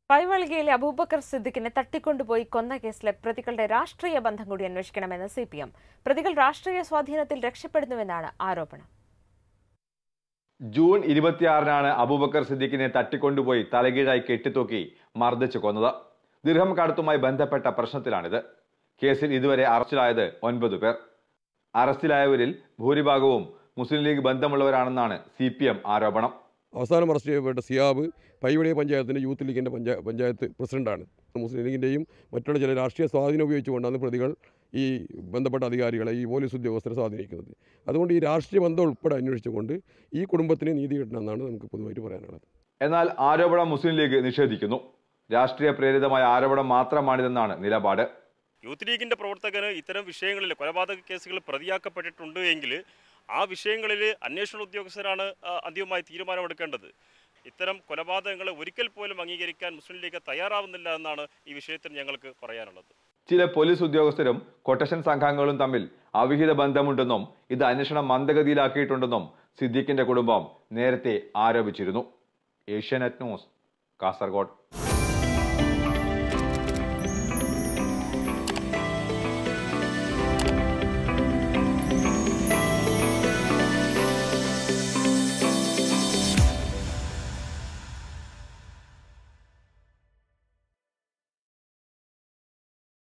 പൈവൽഗിയിലെ അബൂബക്കർ സിദ്ദിഖിനെ തട്ടിക്കൊണ്ടുപോയി കൊന്ന കേസിലെ പ്രതികളുടെ രാഷ്ട്രീയ ബന്ധം കൂടി അന്വേഷിക്കണമെന്ന് സിപിഎം. പ്രതികൾ രാഷ്ട്രീയ സ്വാധീനത്തിൽ രക്ഷപ്പെടുന്നുവെന്നാണ് ആരോപണം. ജൂൺ 26-നാണ് അബൂബക്കർ സിദ്ദിഖിനെ തട്ടിക്കൊണ്ടുപോയി തലകീഴായി കെട്ടിത്തൂക്കി മർദ്ദിച്ചു കൊന്നത്. ദിർഹം കടത്തുമായി ബന്ധപ്പെട്ട പ്രശ്നത്തിലാണിത്. കേസിൽ ഇതുവരെ അറസ്റ്റിലായത് 9 പേർ. അറസ്റ്റിലായവരിൽ ഭൂരിഭാഗവും മുസ്ലിം ലീഗ് ബന്ധമുള്ളവരാണെന്നാണ് സിപിഎം ആരോപണം. അവസാനം അറസ്റ്റ് ചെയ്യപ്പെട്ട സിയാബ് പൈവളി പഞ്ചായത്തിൻ്റെ യൂത്ത് ലീഗിൻ്റെ പഞ്ചായത്ത് പ്രസിഡന്റാണ്. മുസ്ലിം ലീഗിൻ്റെയും മറ്റുള്ള ചില രാഷ്ട്രീയ സ്വാധീനം ഉപയോഗിച്ചുകൊണ്ടാണ് പ്രതികൾ ഈ ബന്ധപ്പെട്ട അധികാരികളെ, ഈ പോലീസ് ഉദ്യോഗസ്ഥരെ സ്വാധീനിക്കുന്നത്. അതുകൊണ്ട് ഈ രാഷ്ട്രീയ ബന്ധം ഉൾപ്പെടെ അന്വേഷിച്ചുകൊണ്ട് ഈ കുടുംബത്തിന് നീതി കിട്ടണമെന്നാണ് നമുക്ക് പൊതുവായിട്ട് പറയാനുള്ളത്. എന്നാൽ ആരോപണം മുസ്ലിം ലീഗ് നിഷേധിക്കുന്നു. രാഷ്ട്രീയ പ്രേരിതമായ ആരോപണം മാത്രമാണിതെന്നാണ് നിലപാട്. യൂത്ത് ലീഗിൻ്റെ പ്രവർത്തകന് ഇത്തരം വിഷയങ്ങളിൽ കൊലപാതക കേസുകൾ പ്രതിയാക്കപ്പെട്ടിട്ടുണ്ട് എങ്കിൽ ആ വിഷയങ്ങളിൽ അന്വേഷണ ഉദ്യോഗസ്ഥരാണ് അന്തിമമായി തീരുമാനമെടുക്കേണ്ടത്. ഇത്തരം കൊലപാതകങ്ങളെ ഒരിക്കൽ പോലും അംഗീകരിക്കാൻ മുസ്ലിം ലീഗ് തയ്യാറാവുന്നില്ല എന്നാണ് ഈ വിഷയത്തിൽ ഞങ്ങൾക്ക് പറയാനുള്ളത്. ചില പോലീസ് ഉദ്യോഗസ്ഥരും കൊട്ടേഷൻ സംഘങ്ങളും തമ്മിൽ അവിഹിത ബന്ധമുണ്ടെന്നും ഇത് അന്വേഷണം മന്ദഗതിയിലാക്കിയിട്ടുണ്ടെന്നും സിദ്ദിഖിന്റെ കുടുംബം നേരത്തെ ആരോപിച്ചിരുന്നു. ഏഷ്യാനെറ്റ് ന്യൂസ്, കാസർഗോഡ്.